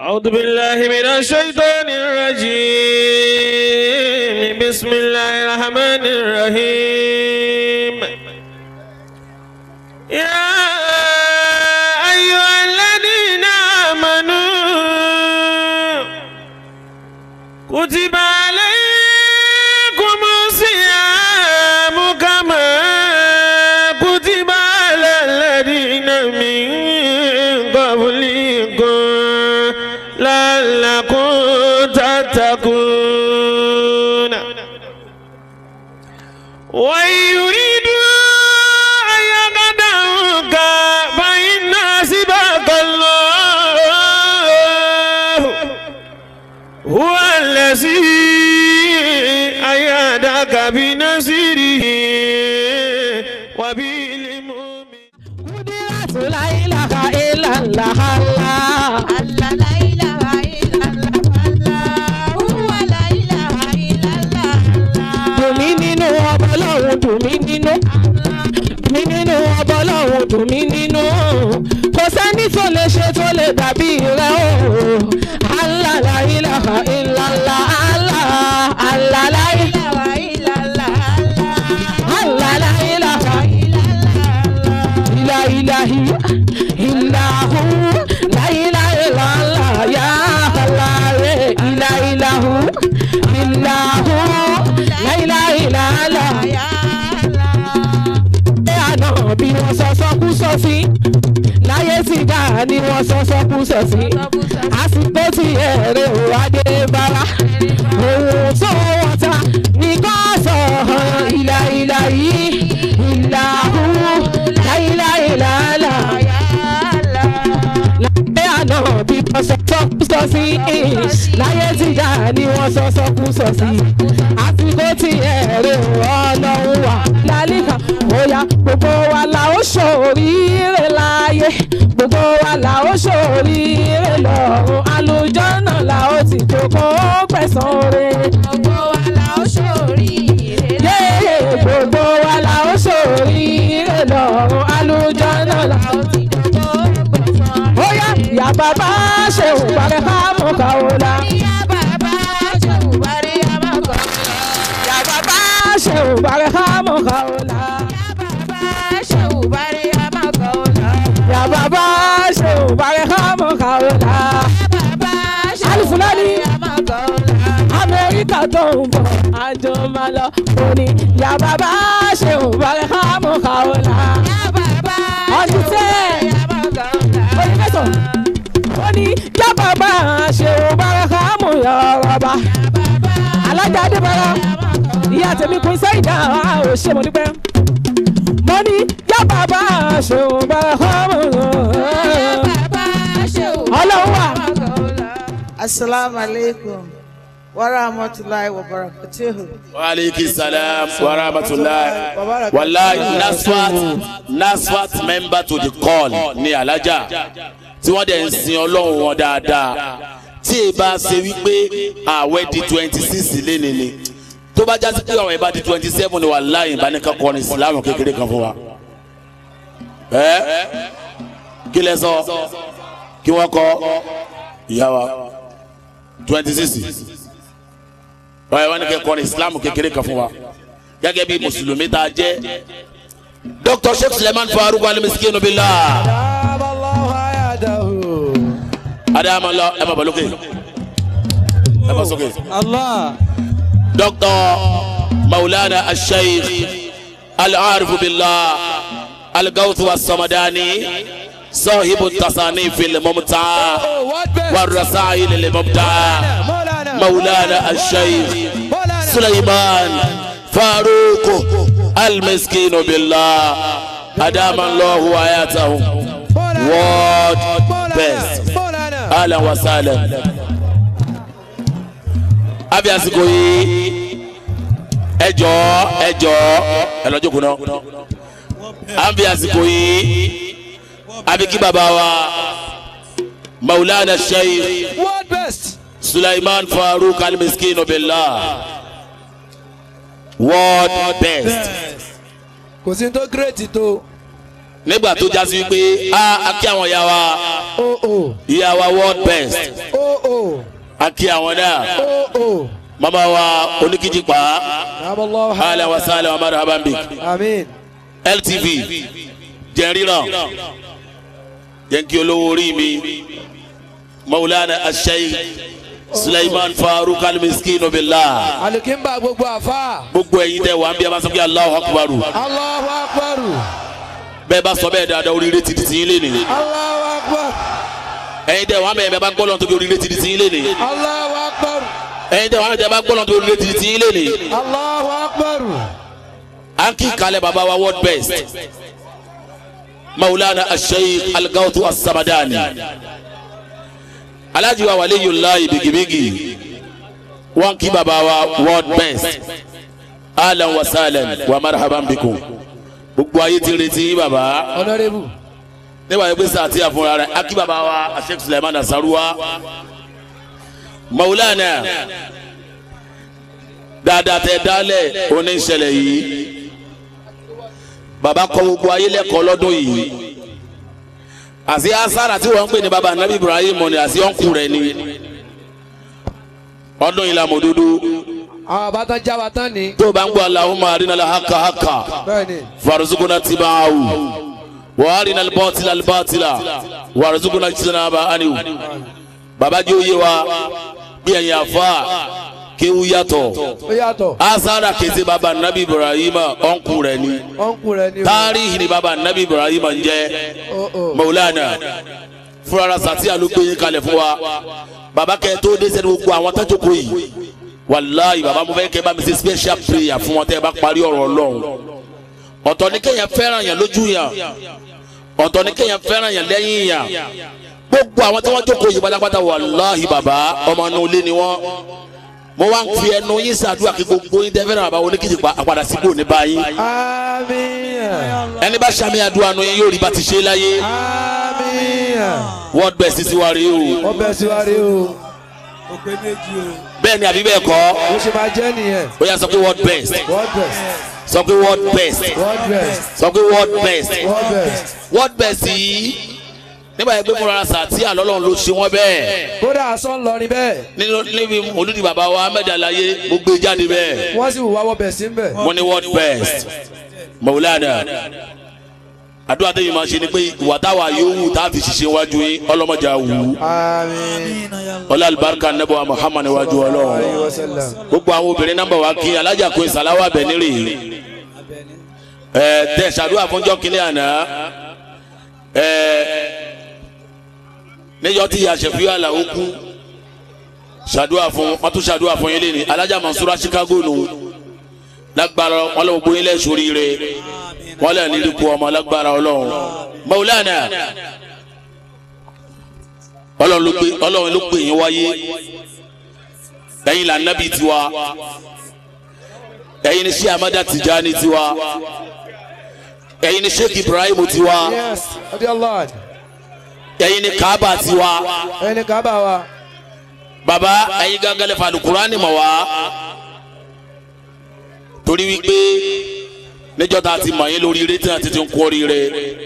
أعوذ بالله من الشيطان الرجيم بسم الله الرحمن الرحيم يا أيها الذين آمنوا كتب عليكم الصيام كما كتب على الذين من قبلكم لعلكم تتقون وإن يريدوا أن يخدعوك فإن حسبك الله هو الذي أيدك بنصره وبالمؤمنين قدرت لا إله إلا الله الله لا إله إلا الله هو لا إله إلا الله dùnmí nínú ọba lọ́hùn dùnmí nínú ọba lọ́hùn dùnmí nínú kò sẹ́ni tó lè ṣe tó lè dàbí rẹ̀ o Allah la ilaha illallah Allah la ilaha illallah Allah la ilaha illallah ilahi illahu la ilaha illallah ya Allah ilahu illahu la ilaha illallah ya Allah àná bí wọ́n sọ sọ́kú sọ́fín láyé ti dá ni wọ́n sọ sọ́kú sọ́fín àsìkò tí ẹ̀rẹ̀ ò adé bára òun tó wọ́n ta nìkan sọ ìlà yìí ìlàhù láìláìláàlà láyé àná bí wọ́n sọ sọ́kú sọ́fín láyé ti dá ni wọ́n sọ sọ́kú sọ́fín àsìkò tí ẹ̀rẹ̀ ò ọlọ́run wà lálíkà bóyá gbogbo wa la ó ṣoríire láyé gbogbo wa la ó ṣoríire lọ́run àlùjànnà la ó ti jókòó pẹ̀sán oore. gbogbo wa la ó ṣoríire láyé gbogbo wa la ó ṣoríire lọ́run àlùjànnà la ó ti jókòó pẹ̀sán oore. bóyá ìyá bàbá ṣe ò parẹ́ ká mọ̀ ká o la. ìyá bàbá ṣe ò parẹ́ ká mọ̀ ká o la. ìyá bàbá ṣe ò parẹ́ ká mọ̀ ká o la. Ya baba ṣe ò bàrẹ̀ kámọ̀ kàwọ́lá. Alifulani Amẹ́ríkà tó ń bọ̀ àjọ máa lọ. Ó ní ya baba ṣe ò bàrẹ̀ kámọ̀ kàwọ́lá. Ọdún tẹ́ onífẹ̀sọ̀. Ó ní ya baba ṣe ò bàrẹ̀ kámọ̀ yọ̀rọ̀ba. Alájà Adébára ìyá tèmi kún sẹ́yìn dáhà ò ṣe mo dúpẹ́. Mo ní yá bàbá ṣe ò bàrẹ̀ kámọ̀ ọlọ́run wà. Assalamu alaikum wa rahmatullahi wa barakatuhu. Wa alaikum salam wa rahmatullahi. Wallahi Nasfat member to the call ní Alájà tí wọ́n dẹ̀ ń sin ọlọ́run wọn dáadáa tí ẹ bá ṣe wípé àwẹ̀ di 26 léni ni tó bá jásí pé àwọn ìbá di 27 ni wallahi ìbánikà kọrin ìsìlámù kékeré kan fún wa. Kí lẹ sọ kí wọ́n kọ́ ìyá wa 26 ọ̀rẹ́ wọn ni kẹ́kọ̀ọ́ ní islam kékeré kan fún wa gẹ́gẹ́ bí mùsùlùmí tá a jẹ́ Dr. Sheikh Suleiman Farouk Al-Miskinu Billah adamallah ẹ ma balókè ẹ ma sókè Dr. Maulana Al-Sheikh Al-Arif Billah Al-Gawth As-Samadani صاحب التصانيف الممتعة والرسائل الممتعة مولانا الشيخ سليمان فاروق المسكين بالله أدام الله حياته world best أهلا وسهلا أبي أسكوي ẹjọ ẹlọjọkùn náà أبي أسكوي abiki baba wa Maulana Sheikh world best Suleiman Farouk Al-Miskinu Billah world best kò sí tó great tó. nígbà tó jásí wípé a kí àwọn ìyá wa ìyá wa world best akí àwọn náà mama wa oníkìjìpá ala wa sala wa marhaban bik LTV jẹriran yẹnki olówó orí mi maulana ashayi Sulaiman Faruk al-Miskinu billah. Alikimba gbogbo afa. Gbogbo ẹ̀yin tẹ́ wà ń bí a bá sọ pé Allahu Akbar. Allahu Akbar. Bẹ́ẹ̀ bá sọ bẹ́ẹ̀ dáadáa oríire ti di ti yín lénìí. Allahu Akbar. Ẹ̀yin tẹ́ wà ń bẹ́ẹ̀ bá gbọ́dọ̀ tó bí oríire ti di ti yín lénìí. Allahu Akbar. Ẹ̀yin tẹ́ wà ń bẹ́ẹ̀ bá gbọ́dọ̀ tó bí oríire ti di ti yín lénìí. Allahu Akbar. À ń kí kalẹ̀ bàbá wa world best. Maulana Ashaykh Al-Gawtu As-Samadani. Alhaji wa waliyullahi bigibigi wọn kí baba wa world best alan wa salan wa marhaban bikum gbogbo ayé ti retí baba Honorable nígbà yẹn pé sàtì àfúnra rẹ̀ akí baba wa Sheikh Sulaiman Asaruwa Maulana dáadáa tẹ dálẹ̀ oníṣẹ̀lẹ̀ yìí baba kọ́ gbogbo ayé lẹ́kọ̀ọ́ lọ́dún yìí àti asara tí wọ́n ń pè ní baba Nabi Ibrahim ni àti ọ̀nkù rẹ̀ ni ọdún ìlà mọ̀dúdú. àwọn bàtà já wa tán ni. tó o bá ń gbọ́ Allahumma arinal haqqa haqqa warzuqna tibaahu wa arinal batila batila warzuqna ijtinaba anhu. baba jẹ́ òye wa bí ẹ̀yin àfa kéwú yàtọ̀ asara kése baba Nabi Ibrahim ọ̀nkù rẹ̀ ni tarihi ni baba Nabi Ibrahim ń jẹ́ Maulana fúrara sàtì àlùgbé yín kalẹ̀ fún wa baba kẹ́ tó dé sẹ́ni gbogbo àwọn tẹ́jọ́kọ́ yìí wàláyé baba mo fẹ́ kẹ́ bá mi ṣe special prayer fún wọn tẹ́ ẹ bá parí ọ̀rọ̀ Ọlọ́run ọ̀tọ̀ ni kéèyàn fẹ́ràn yàn lójú yàn ọ̀tọ̀ ni kéèyàn fẹ́ràn yàn lẹ́yìn yàn gbogbo àwọn tí wọ́n jókòó yìí pátápátá wàláyé baba ọmọ inú ilé ni wọ́n mo wá ń fi ẹnu yín ṣàdúrà kí gbogbo yín tẹ́ fẹ́ràn bàbá oníkìjì àpàdà síbò ní báyìí. Àmín. ẹni bá ṣàmì àdúrà nu yín yóò rí bá ti ṣe láyé. Àmín. world best sí wa rí o. Ọbẹ̀ sí wa rí o. bẹ́ẹ̀ ni àbí bẹ́ẹ̀ kọ́. Ó ṣe máa jẹ́ nìyẹn. ó yá sọ pé world best. World best. sọ pé world best. World best. sọ pé world best. World best. world best yìí nígbà yẹn pé fúnra sàtì àlọ́lọ́run ló ṣe wọ́n bẹ́ẹ̀. kódà aṣọ ń lọrin bẹ́ẹ̀. níbi olùdí bàbá wa Ahmed Alaye mo gbé jáde bẹ́ẹ̀. wọ́n sì wù wá wọ́ bẹ̀ sí bẹ̀. mo ní world best Maulana àdúrà tẹ́yìn máa ṣe ni pé ìwà táwa yóò wù tá a fi ṣiṣẹ́ wájú yín ọlọ́mọdé àwù. Àmín. ọlá alibarika nebo Muhammad wájú Ọlọ́run gbogbo àwọn obìnrin nọ́mbà wa kí alájà kó ìsàláwà bẹ̀ nírè tẹ ṣàdúrà fúnjọ́ kínní àná níjọ́ tí àṣẹfíà àlàó kú ṣàdúrà fún wọn tún ṣàdúrà fún yín lé ní alájà Mansura Chicago nù lágbára wọn lọ gbogbo ilé ìṣòríire wọn lè ní ìdíkù ọmọ lágbára Ọlọ́run Maulana Ọlọ́run ló pè yín wáyé ẹ̀yin là nábì tiwa ẹ̀yin ni Sheikh Amada Tijani tiwa ẹ̀yin ni Sheikh Ibrahim tiwa ẹ̀yin ni Kaaba tiwa ẹ̀yin ni Kaaba wa baba ẹ̀yin gángan lè fa Al-Qur'ani mọ̀ wá torí wípé níjọ́ tá a ti mọ̀ yín lórí ire tí a ti ń kú oríire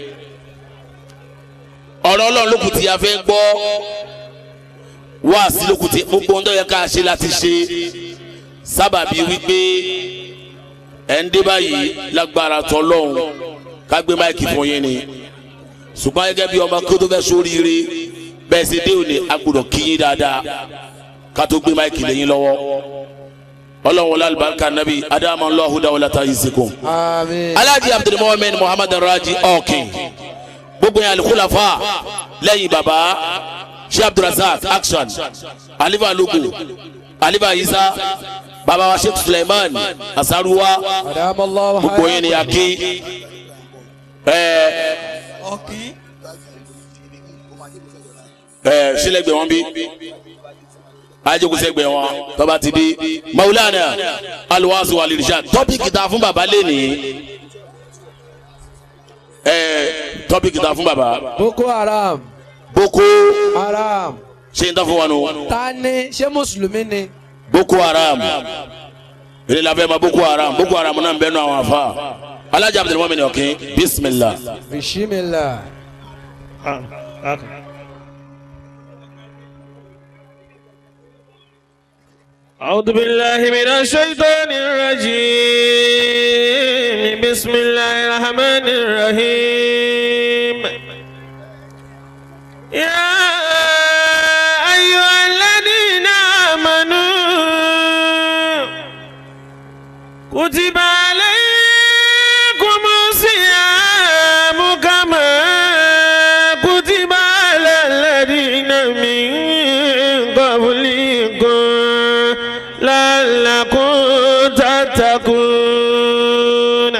ọ̀rọ̀ Ọlọ́run lókùn tí a fẹ́ gbọ́ wá sí lókùn tí gbogbo ohun tó yẹ ká ṣe láti ṣe sábàbí wípé ẹ̀ ń dé báyìí lágbára t'Ọlọ́run ká gbé máìkì fún yín ni ṣùgbọ́n gẹ́gẹ́ bí ọmọ kí ó tó fẹ́ sóríire bẹ́ẹ̀ ṣe dé òní a gbọ́dọ̀ kí yín dáadáa ká tó gbé máìkì lẹ́yìn lọ́wọ́ Ọlọ́run wọlé alibarika nabi adamu Allahu dawlata yisikum. Àmín. Alhaji Abdulmumin Muhammad Raji ọ̀kìn gbogbo yẹn alikulafa lẹ́yìn baba Sheikh Abdulrazak action aliva lugu aliva isa baba wa Sheikh Sulaiman Asaruwa gbogbo yẹn ni yaki sílẹ̀gbẹ̀ wọn bí ajokusẹgbẹ wọn tọba ti di Maulana Alwazu Walirshad tọpiki ta fún baba lẹni tọpiki ta fún baba. Boko Haram. Boko Haram. ṣe n ta fún wa nù. ta ni ṣé mùsùlùmí ni. Boko Haram ilé labẹ́ ma Boko Haram Boko Haram náà ń bẹ́ẹ̀ nù àwọn afa Alhaji Abdulmumin ọ̀kìn bisimilah. bisimilah. أعوذ بالله من الشيطان الرجيم بسم الله الرحمن الرحيم يا أيها الذين آمنوا كتب عليكم الصيام كما كتب على الذين من قبلكم لعلكم تتقون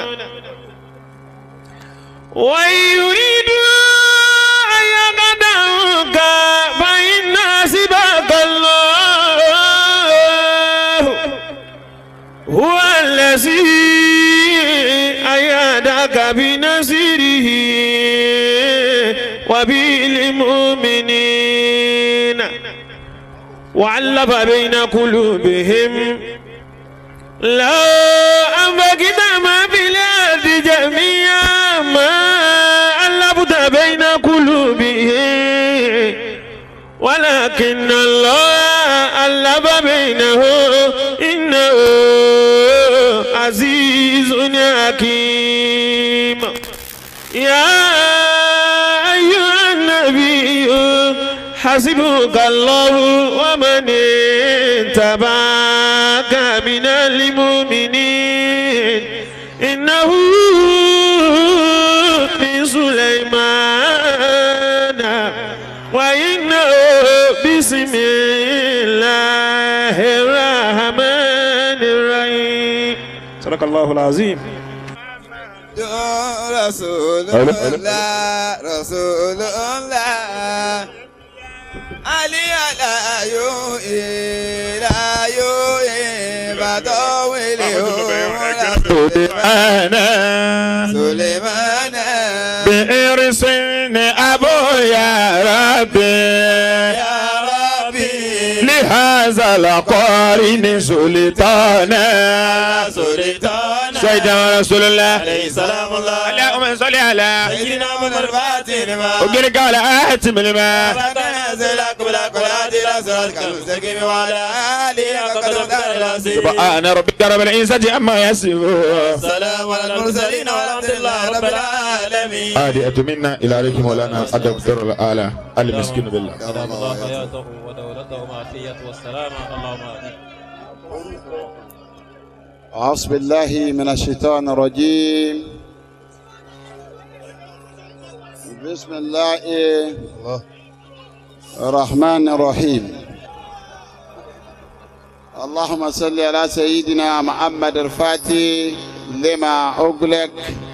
وإن يريدوا أن يخدعوك فإن حسبك الله هو الذي أيدك بنصره وبالمؤمنين وألف بين قلوبهم لو أنفقت ما في الأرض جميعا ما ألفت بين قلوبهم ولكن الله ألف بينهم إنه عزيز حكيم يا أيها النبي حسبك الله ومن اتبعك من المؤمنين إنه من سليمان وإنه بسم الله الرحمن الرحيم صدق الله العظيم رسول الله رسول الله علي على يوئي بدويلي سليمان بإرسل أبو يا ربي لهذا القارن سلطانا سيدنا رسول الله عليه السلام الله اللهم صل على سيدنا محمد وقل قال آتم الماء سبحان ربك رب العزة عما يصفون السلام على المرسلين والحمد لله رب العالمين. عادي منا إلى عليكم مولانا الدكتور الآلة المسكين بالله. أدام الله حياته ودولته معافية والسلامة اللهم آمين. أعوذ بالله من الشيطان الرجيم. بسم الله الرحمن الرحيم. اللهم صل على سيدنا محمد الفاتح لما أغلق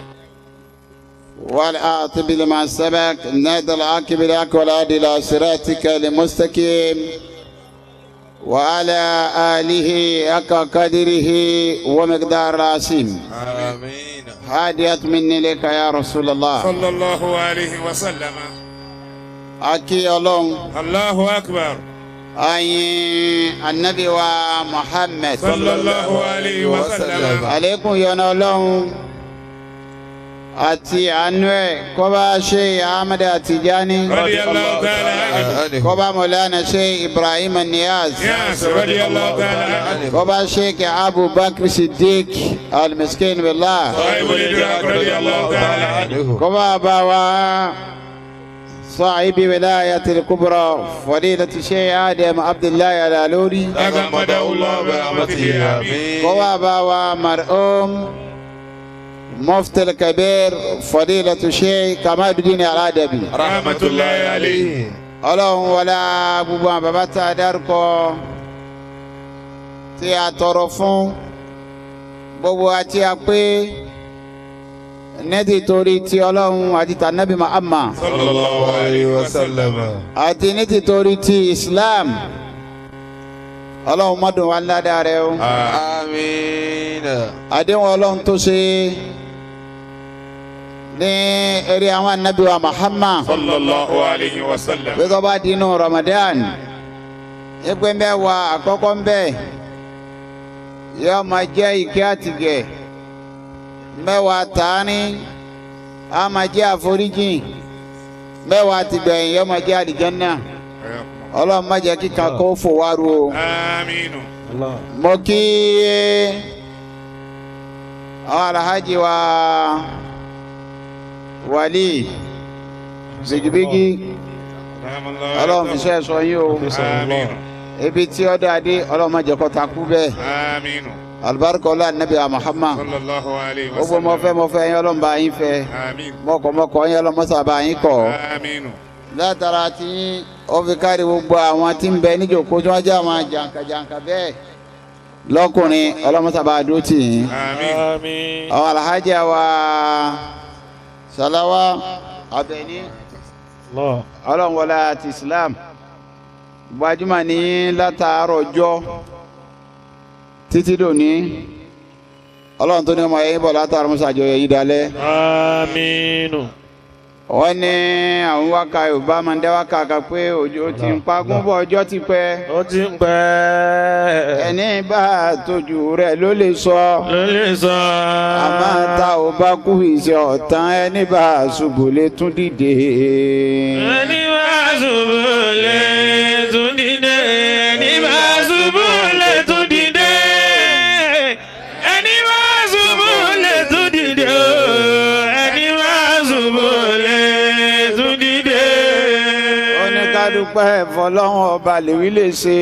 والعاقب لما سبق نادى العاقب لك والهادي إلى صراطك المستقيم وعلى آله حق قدره ومقدار العظيم. آمين. هادية مني لك يا رسول الله صلى الله عليه وسلم. أكي الله الله أكبر. أي النبي ومحمد صلى الله عليه وسلم. عليكم يا الله àti àánú ẹ̀ kó bá Sheikh Ahmad Tijani radiyallahu ta'ala anhu. kó bá Maulana Sheikh Ibrahim Niyaz radiyallahu ta'ala anhu. kó bá Sheikh Abu Bakr Siddiq al-Miskin billah radiyallahu ta'ala anhu. kó bá bá wa صاحب ولاية الكبرى فضيلة الشيخ آدم عبد الله العلوري تغمده الله برحمته آمين. kó bá bá wa مرحوم مفتي الكبير فضيلة الشيخ كمال الدين الأدبي رحمة الله عليه. ọlọ́run wọlé gbogbo àwọn bàbá tá a dárúkọ tí a tọrọ fún gbogbo àti a pé nẹ́ẹ̀tì torí ti ọlọ́run àti tànàbí Muhammad sallallahu alayhi wa sallam. àti nẹ́ẹ̀tì torí ti Islam ọlọ́run mọ́dún wa ńlá dáa rẹ o. Àmín. àdéhùn ọlọ́run tó ṣe ní eré àwọn ànábì wa Muhammad sallallahu alayhi wa sallam. bí tó bá dínú Ramadan ẹgbẹ́ mẹ́wàá àkọ́kọ́ ń bẹ yóò máa jẹ́ ìkẹ́ àtìgẹ̀ mẹ́wàá tààní á máa jẹ́ àforíjì mẹ́wàá àtìgbẹ̀yìn yóò máa jẹ́ àlìjánnà ọlọ́run má jẹ́ kíkà kó fò wá ru o. آمين. mo kí àwọn alhaji wa wali zigibigi ọlọ́run fi ṣe sọ yín o ibi tí ó dáadé ọlọ́run má jẹ́ kó takú bẹ́ẹ̀ alibarika ọlá nabi Muhammad gbogbo mọfẹ yín ọlọ́run bá yín fẹ́ mọkọmọkọ yín ọlọ́run mọ́sá bá yín kọ́ látara tí ó fi kárí gbogbo àwọn tí ń bẹ níjòkó tí wọ́n jẹ́ àwọn jàǹkàjàǹkà bẹ́ẹ̀ lọ́kùnrin ọlọ́run mọ́sá bá dúró tì yín àwọn alhaji wa Salawa Abeni ọlọ́run wọlé àti Islam gbajúmọ̀ ní látàárọ̀ ọjọ́ títí dòní ọlọ́run tó ní ọmọ yẹn bọ̀ látàárọ̀ mọ́sàájọ yìí dalẹ̀. Àmín. wọ́n ní àwọn wákà Yorùbá máa ń dẹ́ wákà kan pé òjò ti ń pagún bọ̀ ọjọ́ ti pẹ́. ó ti ń pẹ́. ẹni bá tójú rẹ̀ ló lè sọ. àmọ́ tá ò bá kú iṣẹ́ ọ̀tán ẹni bá ṣubú lè tún dìde. ẹni bá ṣubú lè tún dìde. ẹni bá ṣubú lè tún dìde. ẹni bá ṣubú lè tún dìde. ẹni bá ṣubú lè tún dìde. Oníkádùpẹ́ fọlọ́hún ọba lèwi lè ṣe.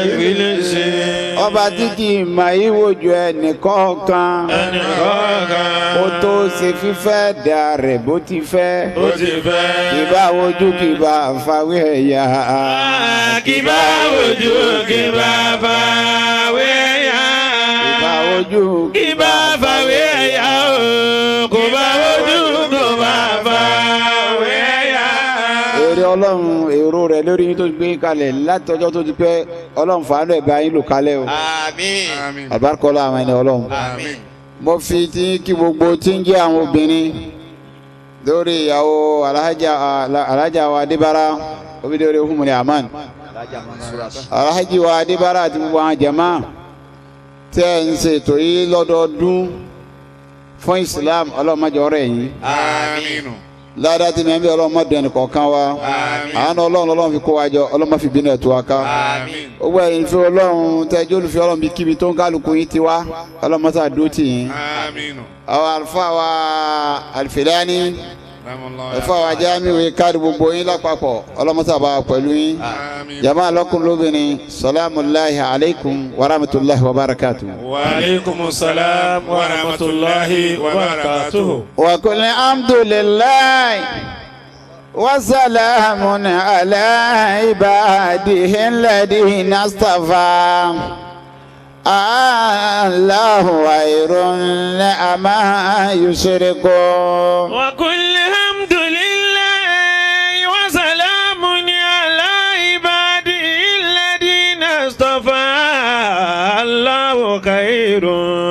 Ọba tí kì í mọ ìwòjú ẹnìkọ̀ọ̀kan. Ó tó ṣe fífẹ́ dà rẹ̀ bó ti fẹ́. Kì bá wojú kì bá fàwé ẹ̀yà. Kì bá wojú kì bá fàwé ẹ̀yà. Kì bá wojú kì bá fàwé ẹ̀yà. Kò bá wojú kò bá fàwé ẹ̀yà. Èrè Ọlọ́run èrò rẹ̀ lórí yín tó gbé kalẹ̀ látọjọ́ tó ti pẹ́ Ọlọ́run fàánù ẹ̀ bá yín lò kalẹ̀ o. Àmín. Àbárkọ́lá àwọn ẹni Ọlọ́run. Àmín. Mo fi tí kí gbogbo tí ń jẹ́ àwọn obìnrin lórí ìyàwó alájà wa Adébára obìnrin Humuni Aman alájì wa Adébára àti gbogbo àwọn jàmá tẹ́ ń ṣètò yìí lọ́dọọdún fún Islam Ọlọ́run má jẹ́ ọ̀rẹ́ yín. Àmín. Ládàá tí mẹ́bí Ọlọ́run má dẹnu kọ̀ọ̀kan wa àánú Ọlọ́run fi kó wa jọ Ọlọ́run má fi bínú ẹ̀ tó wa ká. Gbogbo ẹ̀yin fi Ọlọ́run tẹ́jú olùfẹ́ Ọlọ́run bí kíbi tó ń kálukú yín ti wá Ọlọ́run má sá dúró tì yín. Àwọn àlùfáà wa Al-Filani ẹ̀fọ́ wa Jamiu káàdì gbogbo yín lápapọ̀ Ọlọ́run má sá bá wa pẹ̀lú yín. Jàmáà lọ́kùnrin lóbìnrin salamullahi alaykum wa rahmatulahi wa barakatuh. Wa alaykum salam wa rahmatulahi wa barakatuh. Wa kulli alhamdulillah. وسلام على عباده الذين اصطفى الله خير عما يشركون وكل حمد لله وسلام على عباده الذين اصطفى الله خير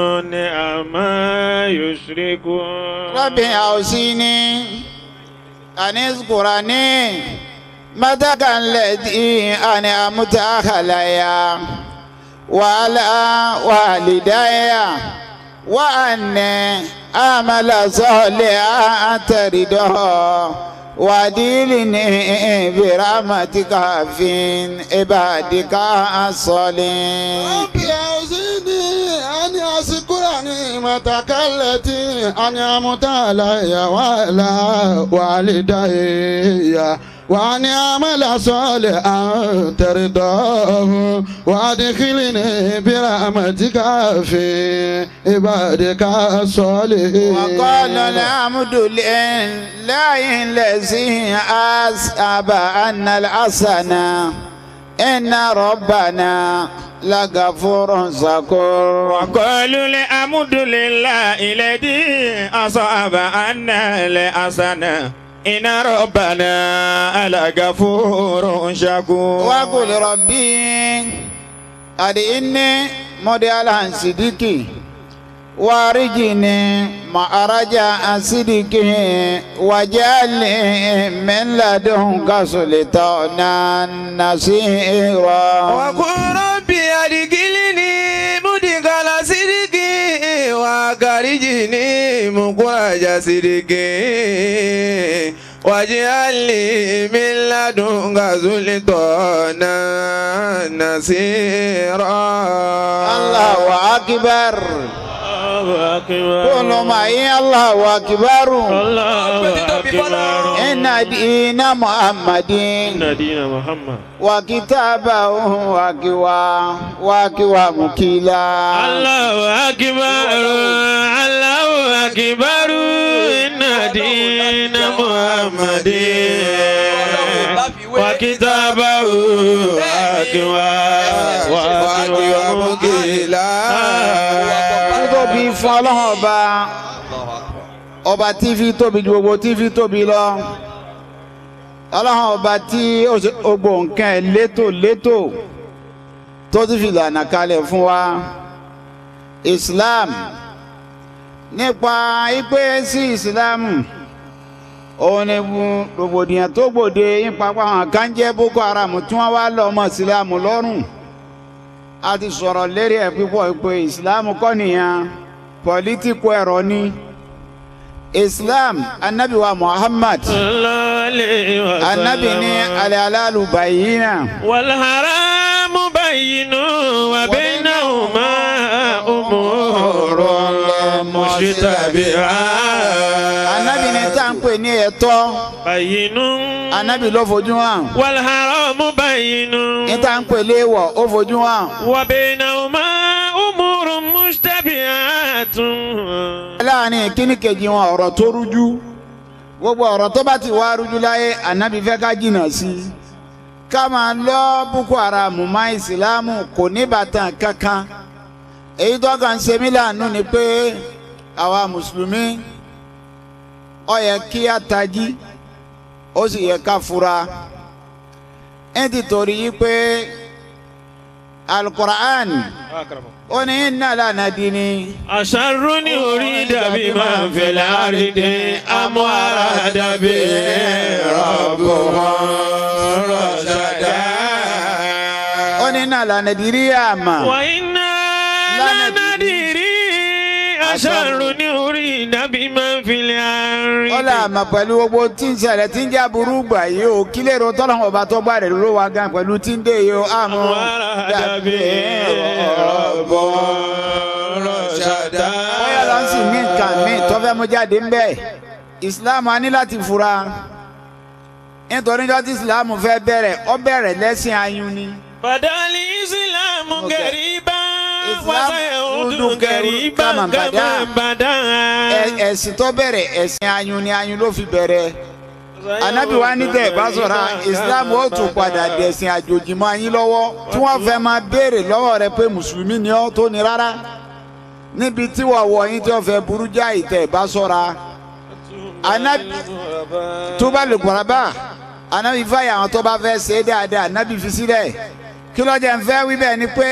عما يشركون ربي أوصيني أن اذكرني متك الذي أنعمت علي وعلى والدي وأني أعمل صالحا ترضاه وأدخلني برحمتك في عبادك الصالحين. ربي أوزعني أن أشكر نعمتك التي أنعمت علي وعلى والدي وأن أعمل صالحا ترضاه وأدخلني برحمتك في عبادك الصالحين. وقال الحمد لله الذي أذهب عنا الحسنة إن ربنا لغفور شكور. وقالوا الحمد لله الذي أذهب عنا الحسنة إن ربنا لغفور شكور. وقل ربي أدعني مديالا صديقي وارجني مخرج صديقي واجعلني من لدنك سلطانا نصيرا. وقل ربي أدخلني مدخل صديقي وأخرجني مخرج صديقي واجعل لي من لدنك سلطانا نصيرا. الله أكبر. الله أكبر. كل معي الله أكبر. الله أكبر. إن دين محمد. إن دين محمد. وكتابه وكوا مكيلا. الله أكبر. الله أكبر. إن دين محمد وكتابه وكوا مكيلا. tóbi fún ọlọ́run ọba tí fi tóbi ju gbogbo tí fi tóbi lọ ọlọ́run ọba tí gbogbo nǹkan ẹ̀ létò tó ti fi lànà kalẹ̀ fún wa Islam nípa ìpè sí Islam òun ni rògbòdìyàn tó gbòde nípa àwọn kan jẹ́ Boko Haram tí wọ́n wá lọ ọmọ Islam lọ́rùn a ti sọ̀rọ̀ lérí ẹ̀ pípọ̀ pé Islam kọ́ nìyẹn pọ̀lítíkù ẹ̀rọ ni Islam anabi wa Muhammad anabi ni alalalu bayina wal haramu bayinu wa bainahuma umurun mushtabihat. anabi ni tá ń pè ní ẹ̀tọ́ bayinu anabi ló fojú hàn. wal haramu bayinu ní tá ń pè léèwọ̀ ó fojú hàn. wa bainahuma umurun mushtabihatun. láàrin kíní kejì wọn ọ̀rọ̀ tó rújú gbogbo ọ̀rọ̀ tó bá ti wá rújú láyé anabi fẹ́ ká jìnnà sí i ká máa lọ Boko Haram má ìsìlámù kò ní bàtàn kankan èyí tó kàn ṣe mí láàánú ni pé àwa mùsùlùmí ó yẹ kí a tají ó sì yẹ ká fura ẹ ti torí yí pé Al-Qur'an ó ní inna lanadini. Asharrun urida biman fil ardi am arada bihi rabbuhum rashada. ó ní inna lanadiri àmà. wa inna lanadiri asharrun urida biman fil ardi. ó là mà pẹ̀lú gbogbo tí ń ṣẹlẹ̀ tí ń jẹ́ aburú gbà yìí o kí lè ro tọ́lọ́mù ọba tó gbà rẹ̀ ló wá gan pẹ̀lú tí ń dé yìí o àmọ́ dàbí ọ̀bọ̀ rọ̀ṣàdá. bóyá lọ sí ní nǹkan mi tó fẹ́ mú jáde ń bẹ̀ Islam a ní láti fura nítorí ọjọ́ tí Islam fẹ́ bẹ̀rẹ̀ ó bẹ̀rẹ̀ lẹ́sìn ayún ni. Badali Islam gariba wasayudu gariba kama bada. ẹ̀sìn tó bẹ̀rẹ̀ ẹ̀sìn ayún ni ayún ló fi bẹ̀rẹ̀. Ànábì wa ní tẹ̀ bá sọ̀rọ̀ Islam ó tún padà dẹ̀sìn àjòjì mọ́ yín lọ́wọ́ tí wọ́n fẹ́ máa béèrè lọ́wọ́ rẹ pé mùsùlùmí ni ọ́ tó ní rárá níbi tí wọ́n wọ̀ yín tí wọ́n fẹ́ burú jáì tẹ̀ bá sọ̀rọ̀ Ànábì tó bá lè gbọ́ra bá Ànábì fàyà àwọn tó bá fẹ́ ṣe é dáadáa Ànábì fi sílẹ̀ kí ló jẹ́ ń fẹ́ wí bẹ́ẹ̀ ni pé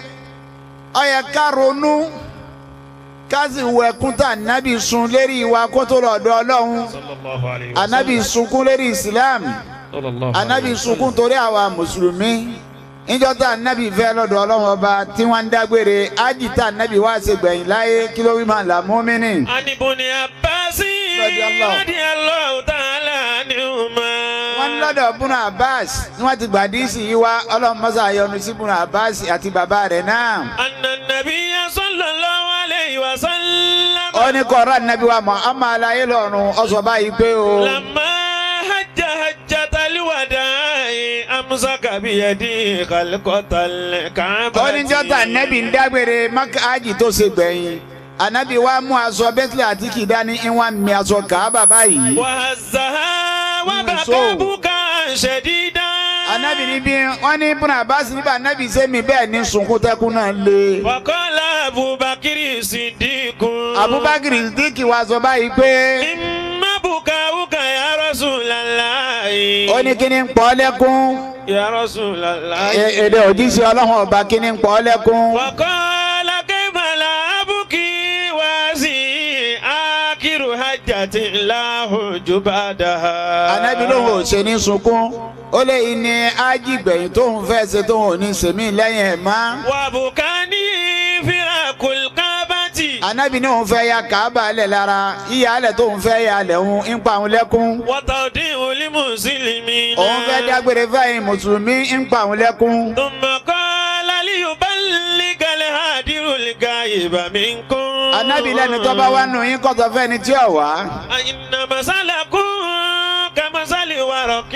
ó yẹ ká ronú kazi wẹ̀kúntà Ànábì sun lérí ìwà kótó lọ́dọ̀ Ọlọ́run Ànábì sunkún lérí Islam Ànábì sunkún torí àwa mùsùlùmí níjọ́tà Ànábì fẹ́ lọ́dọ̀ Ọlọ́run ọba tí wọ́n ń dágbére ájìtà Ànábì wá ṣe gbẹ̀yìn láyé kí ló wí máa là mùmínì. Anibuni Abasi radiyallahu ta'ala anhuma. wọ́n ní lọ́dọ̀ Bùnà Abbas ni wọ́n ti gbàdísì yìí wá Ọlọ́run mọ́sá yọ́nú sí Bùnà Abbas àti bàbá rẹ̀ náà. Anna nabiyya sallallahu alayhi wa sallam. ó ní kọ́ra Ànábì wa Muhammad alayé lọ́run ó sọ báyìí pé o. Lamma hajjatal wada'i amsaka biyadi khalqatal Ka'bah. ó ní jọ́tà Ànábì ń dágbére Mákà ájì tó ṣe gbẹ̀yìn Ànábì wa mú aṣọ Bẹ́tílẹ̀ àti kìdání ìwọ̀n mi aṣọ Kàábà báyìí. wàhálà wà bàbá bùkà ṣẹ̀dídá. Ànábì ní bí wọ́n ní Ibn Abbas níbà Ànábì sẹ́mi bẹ́ẹ̀ ní sunkún tẹ́kún náà lé. wàkọ́lá Abubakiri Sidiku. Abubakiri Sidiku wa sọ báyìí pé. imma bukauka ya Rasulallah. ó ní kí ni ń pọ́ lẹ́kún. ya Rasulallah. èdè òjíṣẹ́ Ọlọ́run ọba kí ni ń pọ́ lẹ́kún. wàkọ́lá kẹ́màlà abuki wá sí akiru hajjati lahu jubadaha. Ànábì lóhùn ò ṣe ní sunkún ó lé ní ájìgbẹ̀yìn tóun fẹ́ ṣe tóun ò ní sèmí lẹ́yìn ẹ̀ má. wàbùkání firakul kábàtì. anabi ní òun fẹ́ ya Kaaba lẹ̀ lára yíya lẹ̀ tó òun fẹ́ ya lẹ̀ òun ń pa òun lẹ́kún. وتوديع للمسلمين òun fẹ́ dágbére fẹ́yìn mùsùlùmí ń pa òun lẹ́kún. ثم قال ليبلغ الهادر الغائب منكم anabi lẹ́ni tó bá wá nù yín kọ́tọ̀ fẹ́ni tí ò wá. إن مثلكم كمثل ورق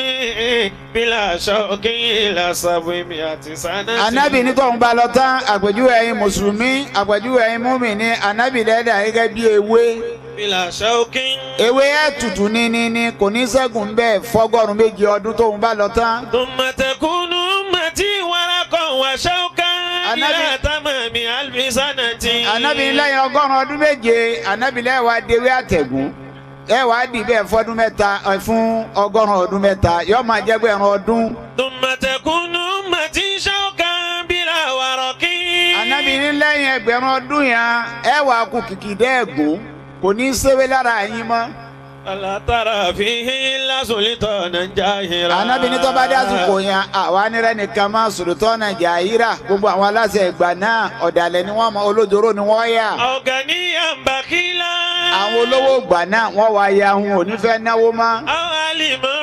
بلا شوك إلى 700 سنة. anabi ní tóun bá lọ tán àpèjúwe ẹ̀yin mùsùlùmí àpèjúwe ẹ̀yin mùmínì anabi lẹ́dà gẹ́gẹ́ bí ewé. بلا شوك ewé ẹ̀ tutù ní kò ní ṣẹ́gun bẹ́ẹ̀ fọ́gọ́rùn méjì ọdún tóun bá lọ tán. ثم تكون أمتي ورقا وشوكا إلى تمام 1000 سنة. anabi lẹ́yìn ọgọ́rùn ọdún méje anabi lẹ́yìn wá dewé àtẹ̀gùn ẹ wá dì bẹ́ẹ̀ fọ́dún mẹ́ta fún ọgọ́rùn ọdún mẹ́ta yóò máa jẹ́ gbẹ̀rún ọdún. ثم تكون أمتي شوكا بلا ورق. anabi ní lẹ́yìn ẹgbẹ̀rún ọdún yẹn ẹ wá kú kìkì dẹ́ẹ̀gùn kò ní í ṣẹ́wé lára yín mọ́. ألا ترى فيه إلا سلطانا جاهرا. anabi ní tó bá dé àsìkò yẹn àwa nírẹ́ nìkan máa sultana jahira gbogbo àwọn aláṣẹ ìgbà náà ọ̀dàlẹ̀ ni wọ́n mọ olójoro ni wọ́n yà. أغنيا بخيلا. àwọn olówó ìgbà náà wọ́n wá ya ohun ò ní fẹ́ náwó mọ́. أو عالما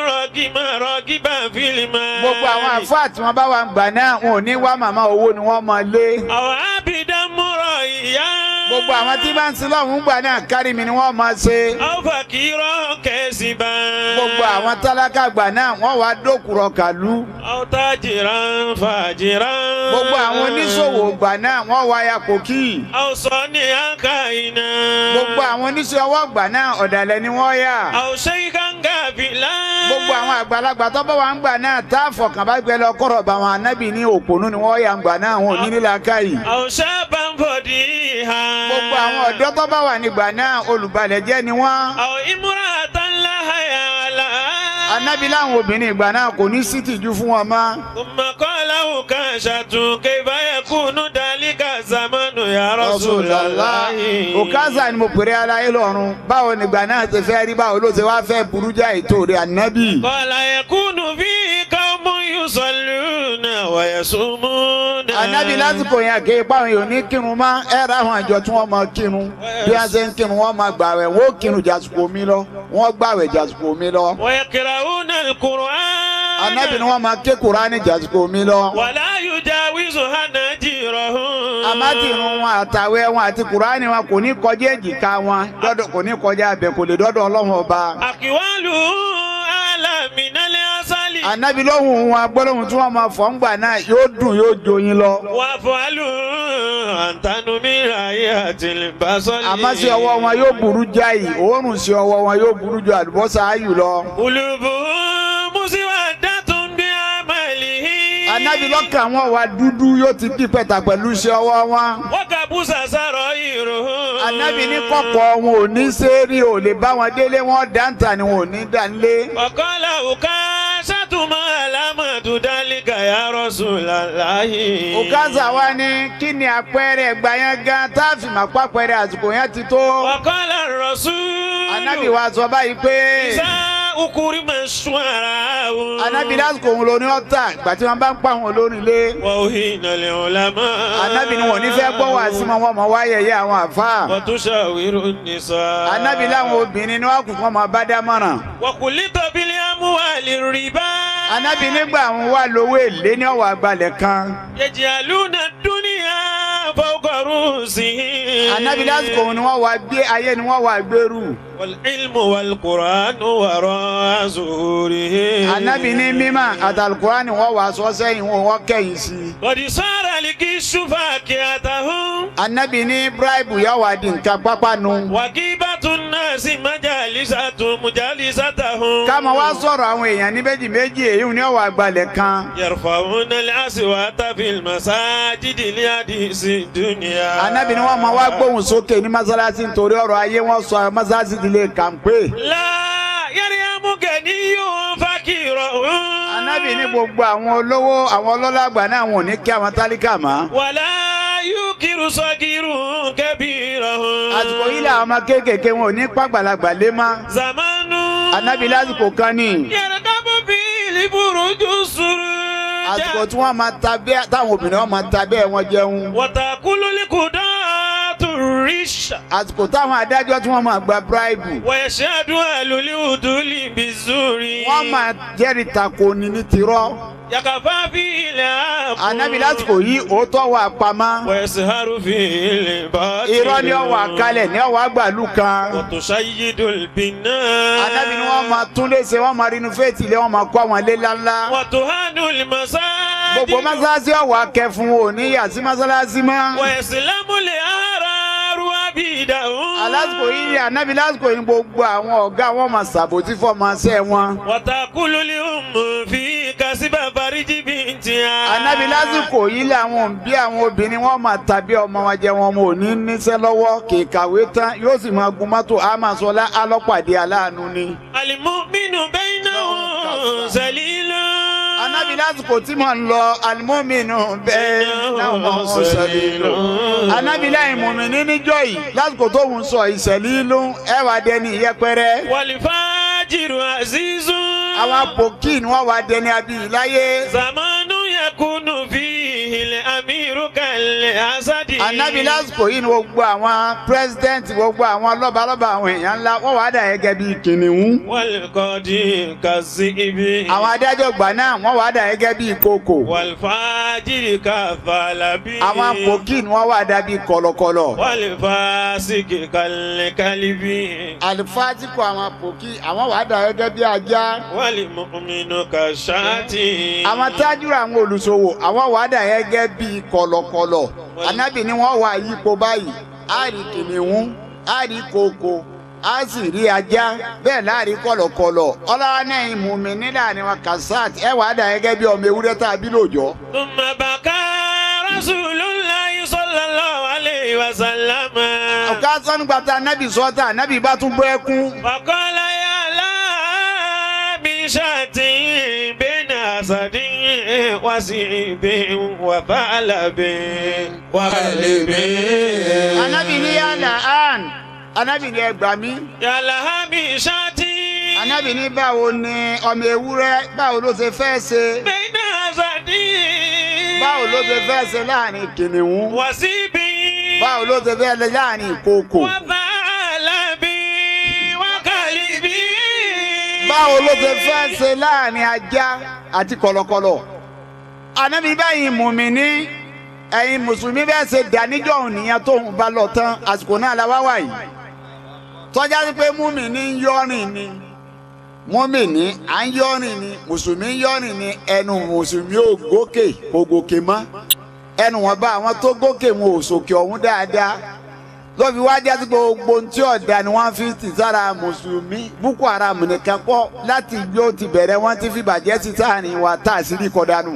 راغبا في المال. gbogbo àwọn àfáà tí wọ́n bá wà gbà náà wọn ò ní wá màmá owó ni wọ́n mọ lé. أو عابدا مرائيا. gbogbo àwọn tí bá ń sin lọ́hùn gbà náà kárí mi ni wọ́n mọ ṣe. أو فقيرا كاسبا. gbogbo àwọn tálákà gbà náà wọ́n wá dókùrọ̀ kàlú. أو تاجرا فاجرا. gbogbo àwọn oníṣòwò gbà náà wọ́n wá ya kòkí. أو صانعا كائنا. gbogbo àwọn oníṣẹ́ ọwọ́ gbà náà ọ̀dàlẹ̀ ni wọ́n yà. أو شيخا غافلا. gbogbo àwọn àgbàlagbà tó bá wà ń gbà náà tá a fọkàn bá gbẹ lọ kọ̀rọ̀ bá wọn anábì ní òpònú ni wọ́n yà ń gbà náà wọn ò ní nílà káyì. أو شابا فضيحا. gbogbo àwọn ọ̀dọ́ tó bá wà nígbà náà olùbalẹ̀ jẹ́ ni wọ́n. أو امرأة لا حياء لها. anábì láwọn obìnrin ìgbà náà kò ní sí tìjú fún wọn mọ́. ثم قال أكاشة كيف يكون ذلك الزمن يا رسول الله. òkázà ni mo pèrè aláyé lọ́rùn báwo nígbà náà ti fẹ́ rí báwo ló ti wá fẹ́ burú já ètò rẹ̀ ànábì. قال يكون فيه قوم يصلون ويصومون. ànábì lásìkò yẹn kì í pa àwọn èèyàn ní kírun mọ́ ẹ ra àwọn àjọ tí wọ́n máa kírun bí wọ́n ṣe ń kírun wọ́n máa gbàwẹ̀ wọ́n ó kírun jàsùkò mi lọ wọ́n gbàwẹ̀ jàsùkò mi lọ. ويقرؤون القرآن. ànábì ni wọ́n máa ké Kùránì jàsùkò mi lọ. ولا يجاوز حناجرهم. àmátìrún wọn àtàwẹ̀ wọn àti Kùránì wọn kò ní kọjá èjìká wọn kò ní kọjá abẹ kò lè dọ́dọ̀ Ọlọ́run ọba. أقواله أعلى من العسل. ànábì lóhùn wọn agbọ́lóhùn tí wọ́n máa fọ́ ń gbà náà yóò dùn yóò joyin lọ. وأفعاله أنتن من رائحة البصل. àmọ́ sí ọwọ́ wọn yóò burú jáì òórùn sí ọwọ́ wọn yóò burú ju àlùbọ́sà ayù lọ. قلوبهم مسودة بعمله. ànábì lọ́kàn wọn wà dúdú yóò ti dí pẹ̀tà pẹ̀lú iṣẹ́ ọwọ́ wọn. وكبس سرائرهم. ànábì ní kọ̀kọ̀ wọn ò ní sẹ́ẹ̀rì ò lè bá wọn délé wọn dáńtà ni wọn ò ní dánlé. وقال أكاشة ما علامة ذلك يا رسول الله. òkázà wa ní kí ni àpẹẹrẹ ẹgbà yẹn gan tá a fi mà pàpẹẹrẹ àsìkò yẹn ti tó. وقال الرسول. ànábì wa sọ báyìí pé. إذا أكرم الشعراء. ànábì lásìkò òun ló ní ọ̀tá ìgbà tí wọ́n bá ń pa àwọn olórin lé. وأهين العلماء. ànábì ni wọn ò ní fẹ́ gbọ́ wá sí wọn mọ̀ wáyẹyẹ àwọn àfáà. وتشاور النساء. ànábì láwọn obìnrin ni wọ́n kù kọ́ máa bá dámọ̀ràn. وكلت بالأموال الربا. ànábì nígbà àwọn wà lówó èlé ní ọ̀wọ́ àgbàlẹ̀ kan. يجعلون الدنيا فوق رؤوسهم. ànábì lásìkò òun ni wọ́n wá gbé ayé ni wọ́n wá gbèrú. والعلم والقرآن وراء ظهورهم. ànábì ní mímọ̀ àtàlùkùránì wọ́n wá sọ sẹ́yìn wọn wọ́n kẹ́yìn sí i. قد صار الغش فاكهتهم. ànábì ní bíráìbù yà wá di nǹkan pápánu. وغيبة الناس مجالستهم. ká máa wá sọ̀rọ̀ àwọn èèyàn ní méjì méjì èyí ni ọ̀wọ́ àgbàlẹ̀ kan. يرفعون الأصوات في المساجد لحديث الدنيا. ànábì ni wọ́n máa wá gbóhùn sókè ní mọ́sálásí nítorí ọ̀rọ̀ ayé wọn sọ mọ́sálásí di ilé kàmpé. لا يرحم غني فقيرا. ànábì ní gbogbo àwọn olówó àwọn ọlọ́lá àgbà náà wọn ò ní kí àwọn tálíkà mọ́. ولا يوقر صغير كبيرا. àsìkò yìí làwọn ọmọ kéékèèké wọn ò ní pàgbàlagbà lé mọ́. زمان. ànábì lásìkò kan ní. يركب فيه البرج السرج. àsìkò tí wọ́n máa ta bẹ́ẹ̀ táwọn obìnrin wọn máa ta bẹ́ẹ̀ wọn jẹun. وتأكل القداة الرش àsìkò táwọn adájọ́ tí wọ́n máa gba bribe. ويشهد أهل العدل بالزور wọ́n máa jẹ́rìí tako ni ní tirọ́. يكفى فيه العفو Ànábì lásìkò yìí òótọ́ wà pamọ́. ويسهر فيه الباطل irọ́ ni ó wà kalẹ̀ ní ó wà gbàlú kan. وتشيد البناء Ànábì ni wọ́n máa tún léṣe wọ́n máa rinovate ilé wọ́n máa kọ́ àwọn ilé ńláńlá. وتهان المساجد gbogbo mọ́sálásí ọ̀wà kẹfún òní yàtí mọ́sálásí mọ́. ويسلم الأحرار عبيدهم alásìkò yìí ni Ànábì lásìkò yìí gbogbo àwọn ọ̀gá wọn máa ṣàbòtí fọmọṣẹ́ wọn. وتأكل الأم في كسب فرج بنتها Ànábì lásìkò yìí làwọn òbí àwọn obìnrin wọn máa tàbí ọmọ wọn jẹ wọn ò ní níṣẹ́ lọ́wọ́ kì í kàwé tán yóò sì máa gun mọ́tò àmàsọlá alọ́pàdé aláàánú ni. المؤمن بينهم ذليل Ànábì lásìkò tí mò ń lọ alimọ́mìnú bẹ́ẹ̀ náà mọ̀ ọ́ sẹ́lẹ̀ lọ. Ànábì láì mùmínì níjọ́ yìí lásìkò tó ń sọ ìṣẹ̀lẹ̀ ìlú ẹ̀wà dẹni ìyẹpẹrẹ. والفاجر عزيز àwọn pòkì ni wọ́n wà dẹni abiyì láyé. زمان يكون فيه الأمير كالأسد Ànábì lásìkò yìí ni gbogbo àwọn pírẹsidẹ́ǹtì gbogbo àwọn lọ́balọ́ba àwọn èèyàn ńlá wọ́n wà dà gẹ́gẹ́ bíi kìnìún. والقاضي كالذئب àwọn adájọ́ gbà náà wọ́n wà dà gẹ́gẹ́ bíi kòkò. والفاجر كالثعلب àwọn pòkì ni wọ́n wà dà bíi kọ̀lọ̀kọ̀lọ̀. والفاسق كالكلب àlùfáàtìkù àwọn pòkì àwọn wà dà gẹ́gẹ́ bíi ajá. والمؤمن كالشاة àwọn tájúra àwọn olùṣòwò àwọn wà dà gẹ́gẹ́ bíi kọ̀lọ̀kọ̀lọ̀. Ànábì ni wọ́n wà yípo báyìí á rí kìnìún á rí kòkò á sì rí ajá bẹ́ẹ̀ láàrin kọ̀lọ̀kọ̀lọ̀ ọlọ́wọ́ náà ìmùmí nílà ni wọn kàṣáàt ẹ wà dà gẹ́gẹ́ bí ọmọ ewúrẹ́ tàbí lòjọ́. ثم بكى رسول الله صلى الله عليه وسلم ọ̀ká sọ́nù gbàtà Ànábì sọ́tà Ànábì bá tún bọ́ ẹkún. فقال يا لا بشاة بين أسد وسيب وثعلب وكلب Ànábì ní yàrá àn Ànábì ní ẹgbàá mi. يا لها بشاة Ànábì ní báwo ni ọmọ ewúrẹ́ báwo ló ṣe fẹ́ ṣe. بين أسد báwo ló ṣe fẹ́ ṣe láàrin kìnìún. وسيب báwo ló ṣe fẹ́ ṣe láàrin kòkò. وثعلب وكلب báwo ló ṣe fẹ́ ṣe láàrin ajá àti kọ̀lọ̀kọ̀lọ̀. Ànábì báyìí mùmínì ẹ̀yin mùsùlùmí bẹ́ẹ̀ ṣe dàníjọ́ òun nìyẹn tó ń bá lọ tán àsìkò náà la wá wà yìí. tọ́já sí pé mùmínì ń yọ́rìn ni mùmínì à ń yọ́rìn ni mùsùlùmí ń yọ́rìn ni ẹnu mùsùlùmí ò gòkè kò gòkè mọ́ ẹnu wọn bá àwọn tó gòkè wọn ò sòkè ọ̀hún dáadáa lọ́fi wá jásí gbogbo ohun tí ọ̀dà ni wọ́n fi ti sára mùsùlùmí Boko Haram nìkan pọ̀ láti gbé ti bẹ̀rẹ̀ wọ́n ti fi bàjẹ́ sí sáàrin wa tá a sì rí kọ́dánù.